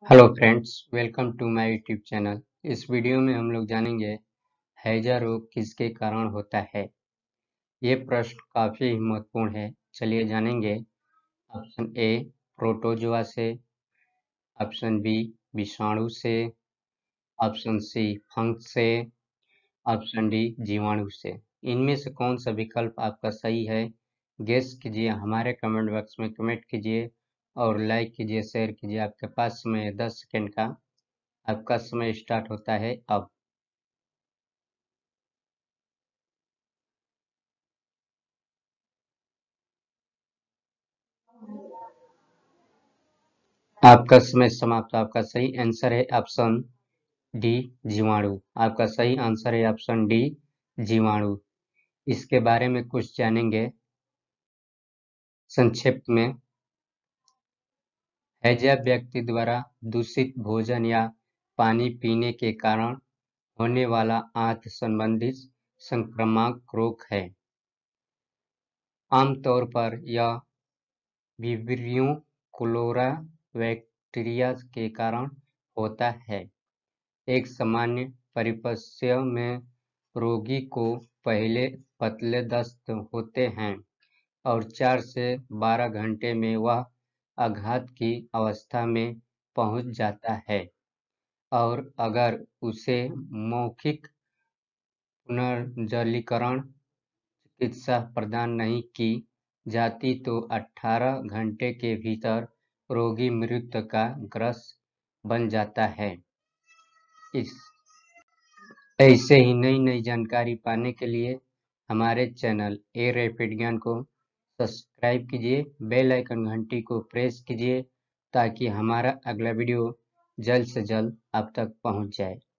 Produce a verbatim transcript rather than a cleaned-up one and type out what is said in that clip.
Hello friends, welcome to my YouTube channel. इस video में हम लोग जानेंगे हैजा रोग किसके कारण होता है। ये प्रश्न काफी महत्वपूर्ण है। चलिए जानेंगे। ऑप्शन ए प्रोटोजोआ से, ऑप्शन बी विषाणु से, ऑप्शन सी फंगस से, ऑप्शन डी जीवाणु से। इनमें से कौन सा विकल्प आपका सही है, गेस कीजिए। हमारे कमेंट बॉक्स में कमेंट कीजिए और लाइक कीजिए, शेयर कीजिए। आपके पास समय दस सेकेंड का। आपका समय स्टार्ट होता है अब। आपका समय समाप्त। आपका सही आंसर है ऑप्शन डी जीवाणु। आपका सही आंसर है ऑप्शन डी जीवाणु। इसके बारे में कुछ जानेंगे संक्षिप्त में। हैजा व्यक्ति द्वारा दूषित भोजन या पानी पीने के कारण होने वाला आंत संबंधी संक्रामक रोग है। आमतौर पर यह विब्रियो क्लोरा बैक्टीरिया के कारण होता है। एक सामान्य परिदृश्य में रोगी को पहले पतले दस्त होते हैं और चार से बारह घंटे में वह आघात की अवस्था में पहुंच जाता है, और अगर उसे मौखिक पुनर्जलीकरण चिकित्सा प्रदान नहीं की जाती तो अठारह घंटे के भीतर रोगी मृत्यु का ग्रस्त बन जाता है। इस ऐसे ही नई नई जानकारी पाने के लिए हमारे चैनल ए रैपिड ज्ञान को सब्सक्राइब कीजिए, बेल आइकन घंटी को प्रेस कीजिए ताकि हमारा अगला वीडियो जल्द से जल्द आप तक पहुंच जाए।